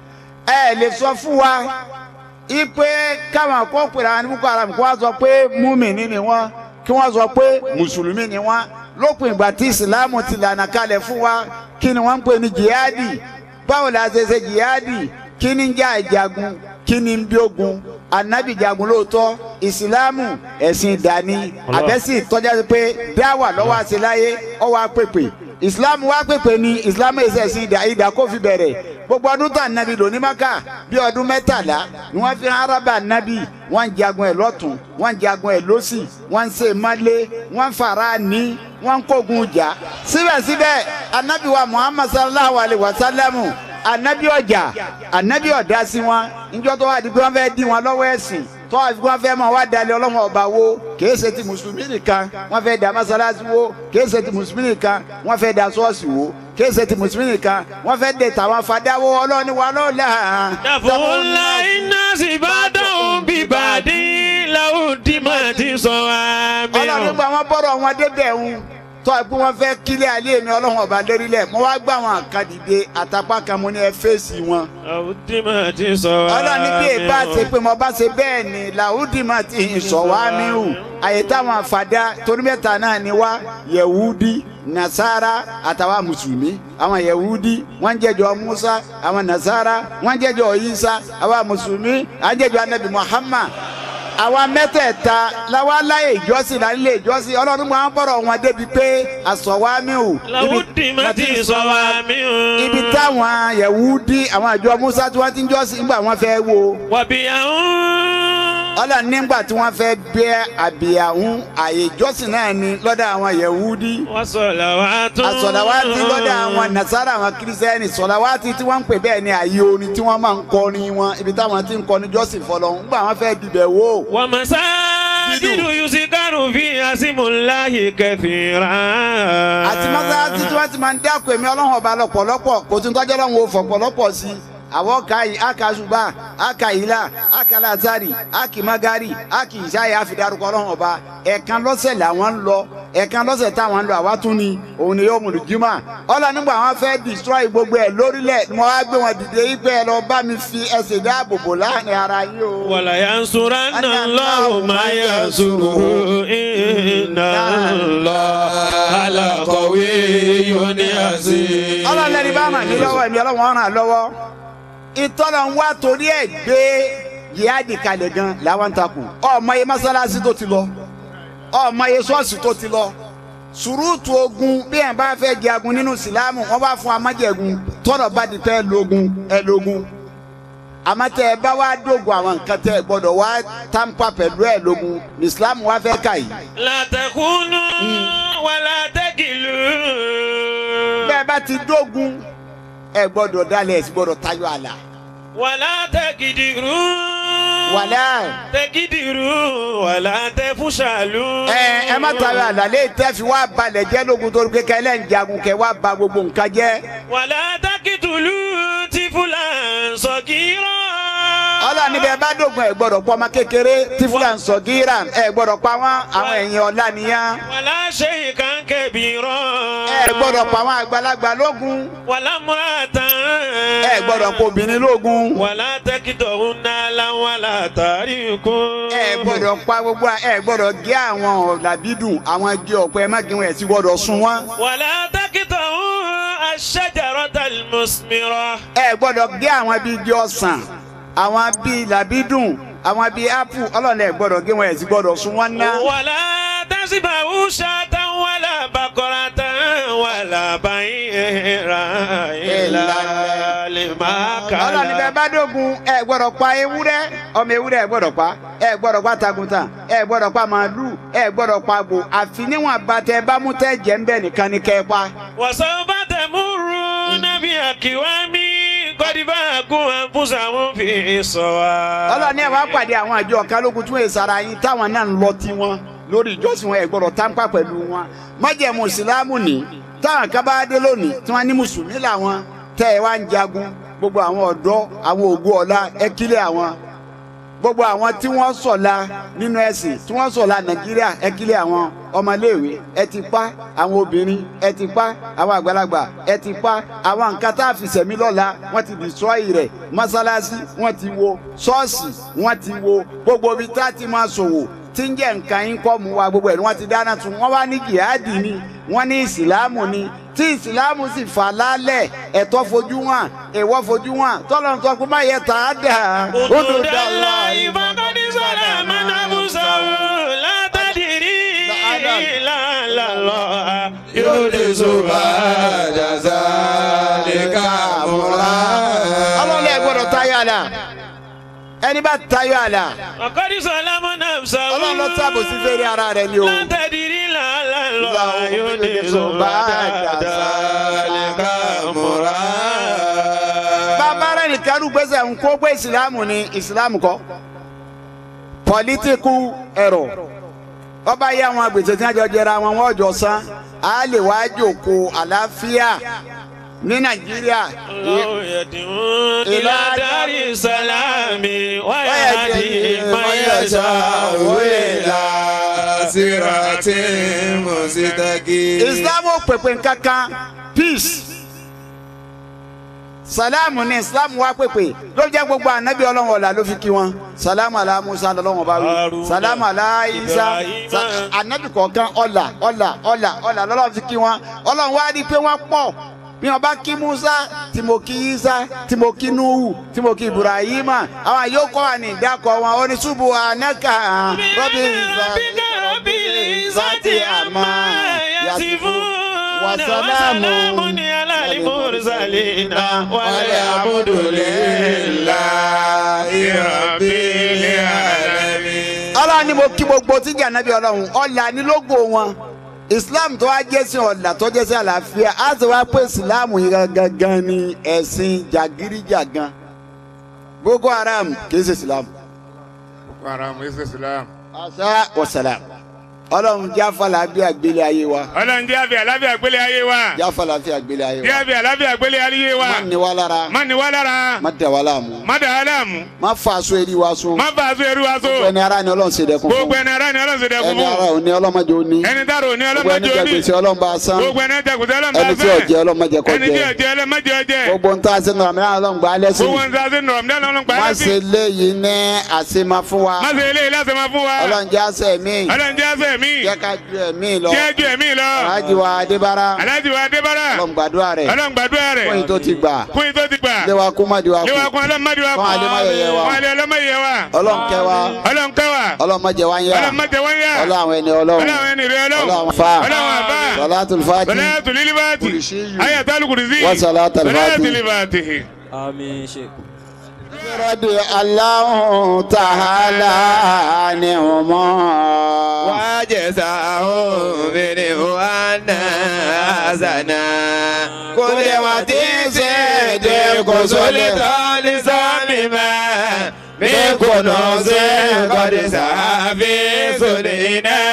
ẹ lè sọ fún wa ipe káwọn kó pèrè àwọn Boko Haram kí wọ́n sọ pé múmìnì ni wọ́n kí wọ́n sọ pé mùsùlùmí ni wọ́n lópin ìgbà tí ìsìlámù ti lànà kalẹ̀ fún wa kí ni wọ́n ń pè ní jihadi báwo la ṣe ṣe jihadi kí ni ń jà ìjagun kí ni ń bí ogun Ànábì jagun lóòótọ́ ìsìlámù ẹ̀sìn ìdání àbẹ́sì tọ́já sí pé dáwà lọ́wọ́ àti láyé ọwọ́ àpèpè ìsìlámù wá pèpè ní ìsìlámù ẹ̀sìn ìdá kó fi bẹ̀rẹ̀ gbogbo ọdún tó Ànábì lò ní Mákà bí ọdún 13 ni wọ́n fi haraba Ànábì wọ́n ń jagun ẹ̀ lọ́tún wọ́n ń jagun ẹ̀ lọ́sì wọ́n ń ṣe mọ́lé wọ́n ń fara ní wọ́n ń kógun jà síbẹ̀síbẹ̀ Ànábì wa Muhammad sallallahu alayhi wa sallam Ànábì ọjà Ànábì ọ̀dá sí wọn níjọ́ tó wà di pé wọ́n fẹ́ dí wọn lọ́wọ́ ẹ̀sìn tó wà fi wọ́n fẹ́ mọ̀ wá dalẹ̀ Ọlọ́run ọba wo kìí ṣe ti mùsùlùmí nìkan wọ́n fẹ́ da mọ́sálásí wo kìí ṣe ti mùsùlùmí nìkan wọ́n fẹ́ da ṣọ́ọ̀ṣì wo kìí ṣe ti mùsùlùmí nìkan wọ́n fẹ́ de tàwọn fadáwó Ọlọ́run ni wà lọ́la. dàfọ̀lá iná sì bá dọ̀hún bíbàdí làwùdí máa ti sọ àmì. Ọlọ́run nígbà wọn bọ́rọ̀ wọn débẹ̀ ń tọ́ ẹ pé wọ́n fẹ́ kílẹ̀ alẹ́ mi Ọlọ́run ọba lórílẹ̀ mo wá gbà wọn àkàdìde àtàpá kan mo ní ẹ fèsì wọn. làwùdí máa ti sọ àmì. Ọlọ́run ní bí èbá ṣe pé mo bá ṣe bẹ́ẹ̀ ni làwùdí máa ti sọ wá mi hù àyè táwọn àfàdá torí mẹ́ta náà ni wá Yẹ̀wúdí Nasara àtàwọn mùsùlùmí àwọn Yẹ̀wúdí wọ́n ń jẹ́jọ́ Musa àwọn Nasara wọ́n ń jẹ́jọ́ Isa àwọn mùsùlùmí à ń jẹ́jọ́ Anabi Muhammad àwa mẹ́tẹ̀ẹ̀ta láwa láyé ìjọsìn lánílé ìjọsìn Ọlọ́run máa ń bọ̀rọ̀ wọn débi pé àsọ̀wámíhù. làwùdí máa ti sọ àmì. ibi táwọn Yẹ̀wúdí àwọn àjọ Musa tí wọ́n ti ń jọ́sìn nígbà wọ́n fẹ́ wo. wàbí àwọn. ọlọ́run nígbà tí wọ́n fẹ́ bẹ́ àbíyàwó àyè ìjọsìn náà ni lọ́dọ̀ àwọn Yẹhudi. Wassalawatu. Àsọ̀làwátì lọ́dọ̀ àwọn Nasara àwọn Kírísítẹ́nì. Sọ̀làwátì tí wọ́n ń pè bẹ́ẹ̀ ni àyè orin tí wọ́n máa ń kọrin wọn ibi táwọn ti ń kọrin jọ́sìn fọlọ́ nígbà wọ́n fẹ́ dìbẹ̀ wò. Wa masajidu yuzkaru fiha ismullahi kathiran. Àti mọ́sálásí tí wọ́n ti máa ń dákọ̀ èmi ọlọ́run ọba lọ́pọ̀lọpọ̀ kò tún tọ́jú ọlọ́run ò fọ̀pọ̀lọpọ̀ sí i. Àwọn kayi aka suba aka ila aka lazari aki magari aki ìṣáyà àfidarúkọ ọlọ́run ọba ẹ̀ẹ̀kan lọ́sẹ̀ làwọn ń lọ ẹ̀ẹ̀kan lọ́sẹ̀ táwọn ń lọ àwa tún ni òun ni yóò mú lùjímà ọlọ nígbà wọn fẹ́ destroy gbogbo ẹ̀ lórílẹ̀ mo wá gbé wọn dìde ìgbẹ́ ẹ lọ bá mi fi ẹsẹ̀ dáàbò bò láàrin ara yín o. Wala yansuranna Allahu man yansuruhu inna Allaha laqawiyyun aziz. ọlọ́lẹ́ni bá mà ní lọ́wọ́ ẹ̀mí ọlọ́wọ́ ràn lọ́wọ́ ìtọ́nà ń wá torí ẹ̀ gbé yíyáàdì kalẹ̀ gan làwọn ń takò ọmọ iye mọ́sálásí tó ti lọ ọmọ iye ṣọ́ọ̀ṣì tó ti lọ sùrùtù ogun bí ẹ̀ bá fẹ́ jagun nínú ìsìlámù wọ́n bá fún amájẹ̀gun tọ́nà bá di tẹ́ lógun àmọ́ tẹ́ ẹ bá wá dógun àwọn nǹkan tẹ́ ẹ gbọ́dọ̀ wá tàǹpà pẹ̀lú ẹ̀ lógun ìsìlámù wá fẹ́ kà yìí. La takunu wala takilu. bẹ́ẹ̀ bá ti dógun ẹ gbọ́dọ̀ dalẹ̀ ẹ sì gbọ́dọ̀ tayọ àlà. Wala takidiru. wàlá. Takidiru wala tafushalu. ẹ má tayọ àlà lè tẹ́ fi wá balẹ̀ jẹ́ lógun torí pé kẹ́lẹ́ ń jagun kẹ́ wá ba gbogbo nǹkan jẹ́. Wala takitulu tifulan sagira. ọlọ́ni bẹ́ẹ̀ bá dógun ẹ gbọ́dọ̀ pọ́ ọmọ kékeré tifulan sagira ẹ gbọ́dọ̀ pa wọ́n àwọn èèyàn ọ̀la nìyẹn. Wala shay'an kabira. ẹ gbọ́dọ̀ pa àwọn àgbàlagbà lógun. Wala muratan. ẹ gbọ́dọ̀ pa obìnrin lógun. Wala takitahunna lan wala tariku. ẹ gbọ́dọ̀ pa gbogbo ẹ gbọ́dọ̀ gé àwọn làbídùn àwọn igi ọ̀pẹ ẹ má gé wọn ẹ sì gbọ́dọ̀ sun wọn. Wala takitahu ash-shajaratal musmira. ẹ gbọ́dọ̀ gé àwọn bíi igi ọsàn àwọn bíi làbídùn àwọn bíi ápù ọlọ́ọ̀lẹ́ ẹ gbọ́dọ̀ gé wọn ẹ sì gbọ́dọ̀ sun wọn ná. Wala tasbahu shatan wala baqaratan wala ba'iran illa lima kala. ọlọ́ọ̀ni bẹ́ẹ̀ bá dógun ẹ gbọ́dọ̀ pa ewúrẹ́ ọmọ ewúrẹ́ ẹ gbọ́dọ̀ pa ẹ gbọ́dọ̀ pa taguntàn ẹ gbọ́dọ̀ pa màálù ẹ gbọ́dọ̀ pa àgbò àfi níwọ̀n bàtẹ bá mú tẹ́ jẹ́ ń bẹ̀ nìkan ni kẹ́ ẹ pa. Wa sawfa tamurruna bi aqwami qad baqu anfusahum fi sawa. ọlọ́ọ̀ni ẹ wá pàdé àwọn àjọ kálógun tún èsàrà yín táwọn náà ń lọ tiwọn lórí ìjọsìn wọn ẹ gbọ́dọ̀ tàǹpà pẹ̀lú wọn májẹ̀mú ìsìlámù ní táwọn kan bá dé lónìí tí wọ́n ní mùsùlùmí làwọn tẹ́ ẹ wá ń jagun gbogbo àwọn ọ̀dọ́ àwọn ògùn ọ̀la ẹ kílẹ̀ àwọn gbogbo àwọn tí wọ́n ṣọ̀la nínú ẹ̀sìn tí wọ́n ṣọ̀la Nàìjíríà ẹ kílẹ̀ àwọn ọmọléèwé ẹ ti pa àwọn obìnrin ẹ ti pa àwọn àgbàlagbà ẹ ti pa àwọn nǹkan tá a fi sẹ̀mí lọ́la wọ́n ti destroy rẹ̀ mọ́sálásí wọ́n ti wo ṣọ́ọ̀ṣì wọ́n ti wo gbogbo ibi tá a ti máa ṣòwò tí ń jẹ́ nǹkan yín kọ́ mu wa gbogbo ẹ̀ ni wọ́n ti dáná tún wọ́n wá ní jihadi ni wọ́n ní ìsìlámù ni tí ìsìlámù sì fà lálẹ̀ ẹ̀tọ́ fojú wọn èèwọ̀ fojú wọn tọ́lọ́ sọ pé má yẹ tà á dà ó ló dà lọ. ìfọkàndí sọ̀rọ̀ mọ́nàbùsọ̀rọ̀ látàdírí lálọ́ yóò lè sọ̀rọ̀ àjàzá lè ká múra. ọlọ́lẹ̀ gbọ́dọ̀ tayọ àlà ẹni bá tayọ àlà ọ̀kọ́dí sọ̀rọ̀ mọ́nàbùsọ̀rọ̀ ọlọ́run ló tábò sí fèrè ara rẹ̀ ni o. látàdírí lálọ́ yóò lè sọ̀rọ̀ àjàzá lè ká múra. bàbá rẹ̀ nìkan ló gbèsè ń kó gbé ìsìlámù ni ìsìlámù kọ́ pọlítíkù ẹ̀rọ ọba yẹ àwọn agbèsè tí wọ́n jọ jẹra wọn wọ́n jọ san á lè wá jòkó àlàáfíà ní Nàìjíríà. ìlà dárí sálámì wáyà di mayasa wíìlà sírátì mùsítàkì. Islam ó pèpè kankan peace salamu ni Islam wá pèpè ló jẹ́ gbogbo ànábì Ọlọ́run ọ̀la ló fi kí wọn salamu ala Musa lọ́lọ́run bá wí salamu ala Isa ànábì kọ̀ọ̀kan ọ̀la lọ́lọ́run fi kí wọn Ọlọ́run wá rí i pé wọ́n pọ̀ bí wọn bá kí Musa tí mo kí Isa tí mo kí Nuhu tí mo kí Ibrahima àwọn yóò kọ́ wa ní ìdákọ̀ wọn ó ní ṣubú anaka rọ́bì ìsàtì àmà yàtìfù wasalamu ni alali mursalina walhamdulillahi rabbil alamin. ọlọ́run ní mo kí gbogbo tí jẹ́ ànábì ọlọ́run ọ̀là ní lógo wọn islam tó wá jẹ́ sí ọ̀là tó jẹ́ sí àlàáfíà á sì wá pé islam yìí gangan ní ẹ̀sìn jàgídíjàgan Boko Haram kì í ṣe islam. Boko Haram kì í ṣe islam. asa wasalam ọlọ́run jáfa làbí àgbélé ayé wa. ọlọ́run jáfe àlàáfíà àgbélé ayé wa. jáfa làbí àgbélé ayé wa. jáfe àlàáfíà àgbélé ayé wa. má ní wa lára. má ní wa lára. má dà wá láàmú. má dà wá láàmú. má fa aṣọ eri wa so. má fa aṣọ eri wa so. gbogbo ẹni ara ni ọlọ́run ṣe dẹkun fún. gbogbo ẹni ara ni ọlọ́run ṣe dẹkun fún. ẹni ara òní ọlọ́mọdé òní. ẹni tààrà òní ọlọ́mọdé òní. gbogbo ẹni jẹ gbèsè ọlọ́mọba san. gbogbo ẹni jẹ gbèsè ọlọ́mọba san. ẹni tí ò jẹ ọlọ́mọdé kó jẹ. ẹni tí ò jẹ ọlọ́mọdé ó jẹ. gbogbo ntá ṣe nù àmì ọlọ́run gbà lẹ́sìn. gbogbo ntá ṣe nù àmì ọlọ́run gbà lẹ́sìn. má ṣe léyìí ní àṣemá fún wa. má ṣe léyìí láṣemá fún wa. ọlọ́run jẹ́ àṣẹ mi. ọlọ́run jẹ́ àṣẹ mi. jẹ́ ká ju ẹ̀mí lọ. jẹ́ ju ẹ̀mí lọ. Alhaji wa Adébára. Alhaji wa Adébára. ọlọ́run gbàdúrà rẹ̀. ọlọ́run gbàdúrà rẹ̀. fún yìí tó ti gbà. fún yìí tó ti gbà. léwa kú má di wa kú. léwa kú ọlọ́mọdé wa kú. fún alẹ́mọ̀yẹyẹ wa. fún alẹ́mọ̀yẹyẹ wa. ọlọ́run kẹ́ wa. ọlọ́run kẹ́ wa. ọlọ́run má jẹ́ wá ń yá. ọlọ́run má jẹ́ wá ń yá. ọlọ́run àwọn ẹni ọlọ́run. ọlọ́run ẹni rẹ ọlọ́run. ọlọ́run fa. ọlọ́run àfa. Salatul Fati. Salatul Fati. Ayatul Kursi. wa Salatul Fati. Salatul Fati. Àmín Sheikh. رضي الله تعالى عنهما وجزاه منه أن حسنا كل وتيسيد سلطان سامما من كنوز قد سافي سنينا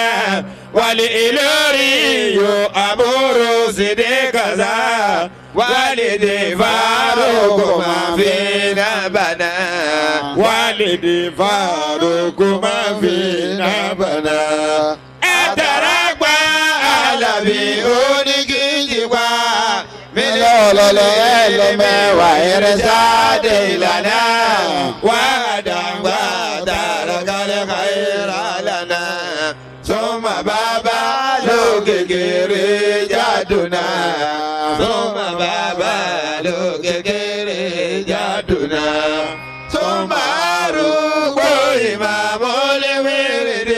والإلوري أمور صديق ذا والدي فاروق ما فينا بنا والدي فاروق ما فينا بنا أترقى على بيونك جوا من العلم وإرشاد لنا ودعم ودارك الخير لنا ثم بابا لوكيري جادنا ثم بابا لوكيري جادنا ثم أروق إمام الورد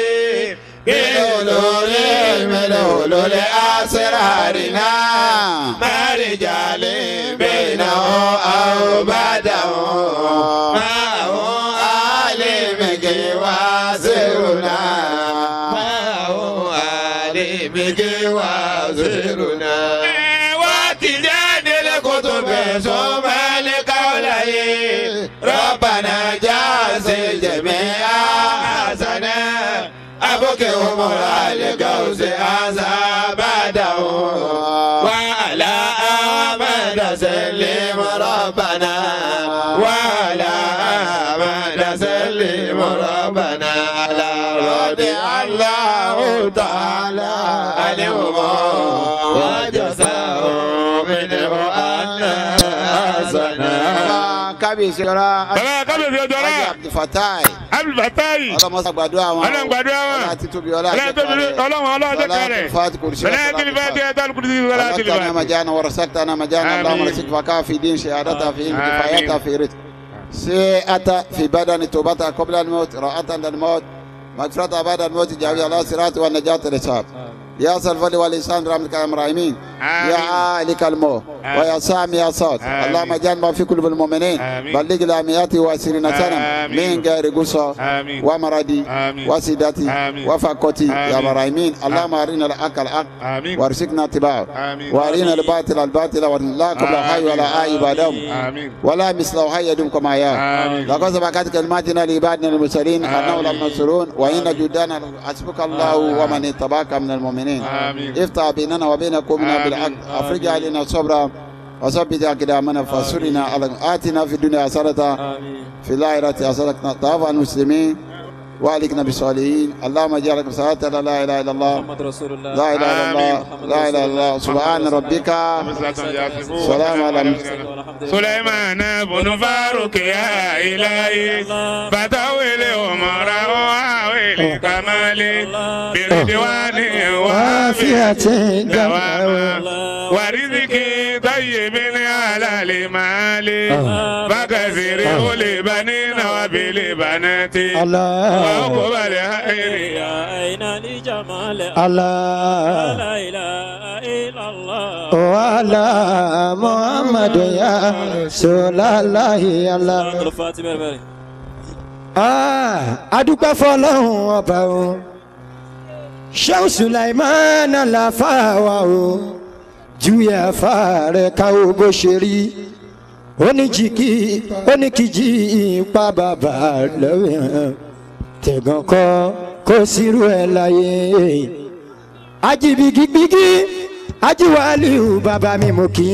من أسرارنا ما رجال بينه أو بعده ما هو عالمك واسرنا ما هو عالمك واسرنا واتجاد الكتب ثم القولين ربنا جاز الجميع حسنا أبوك عمر الكوس بعده وعلى آمن سلم ربنا وعلى آمن سلم ربنا على رضي الله تعالى عنهم وجزاه منه أن حسنا kábíyèsí ọ̀rá. bàbá kábíyèsí ọjọ́ rà. Abdulfatai. Abdulfatai. ọlọmọsá gbàdúrà wọn. ọlọ́run gbàdúrà wọn. ọlá títóbi ọlá àjẹkárẹ. ọlọ́run ọlọ́run àjẹkárẹ. Salatul Fati ayatul kursi Salatul Fati. رزقتنا مجانا ورزقتنا مجانا اللهم رزق فكاء في دين شهادتها في علم كفايتها في رزق سيئة في بدن توبتها قبل الموت راءة للموت مغفرة بعد الموت جاوية الله صراط والنجاة للشعب يا سلفل والإنسان برحمتك يا راحمين يا عالك الموت ويا سامي يا صوت اللهم اجعل ما في قلوب المؤمنين بلغ الأميات واسرين سنة من غير قصة ومرضي وسيدتي وفقتي يا راحمين اللهم أرنا الحق الحق وارزقنا اتباعه وأرنا الباطل الباطل ولا قبل الحي ولا حي بعدهم ولا مثله حي يدوم كما يا لقد سبقت كلماتنا لعبادنا المرسلين أنهم لم ينصرون وإن جدنا حسبك الله ومن اتبعك من المؤمنين افتح بيننا وبين قومنا بالحق افرج علينا صبرا وثبت اقدامنا فانصرنا على آتنا في الدنيا حسنة في الآخرة حسنة طاف المسلمين وعليكنا بالصالحين اللهم اجعلك صلاة لا اله الا الله محمد رسول الله لا اله الا الله لا اله الا الله سبحان ربك سلام على سليمان بن فاروق يا إلهي فتاويل عمر وعاويل كمالي بردوان وعافية دواما ورزقي طيب على المال فكثير لبنين وبالبنات وقبل أين لجمال الله لا إله إلا الله وعلى محمد يا رسول الله الله الفاتحة adúpẹ́ fọlọ́run ọba o Shehu Sulaiman Lafawa o juwe afa rẹ̀ ká o bó ṣe rí oníkìjì ipa bàbá lọ́wọ́ tẹ̀gàn kọ́ kó sírú ẹ̀ láyé ajibigibigi ajiwaliu bàbá mi mú kí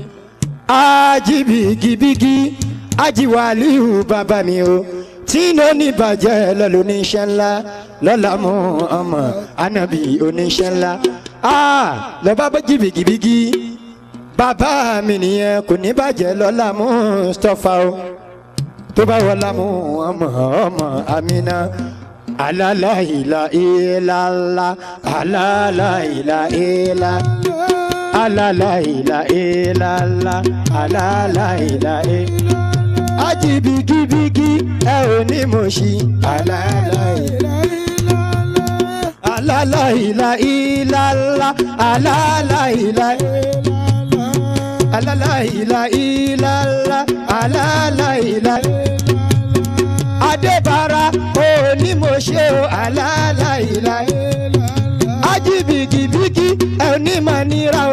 ajibigibigi ajiwaliu bàbá mi o tí ló ní bàjẹ́ lọ́lọ́ oníṣẹ́ ńlá lọ́la mú ọmọ anabi oníṣẹ́ ńlá lọ́ba bá jibigibigi bàbá mi nìyẹn kò ní bàjẹ́ lọ́la mú Mustapha o tó bá wọlá mú ọmọ Amina alalaila ilala alalaila ilala alalaila ilala alalaila ilala ajibigibigi ẹ ò ní mo ṣí alalaila alalaila ilala alalaila alalaila ilala alalaila adébára ò ní mo ṣe o alalaila ajibigibigi ẹ ò ní mà nira o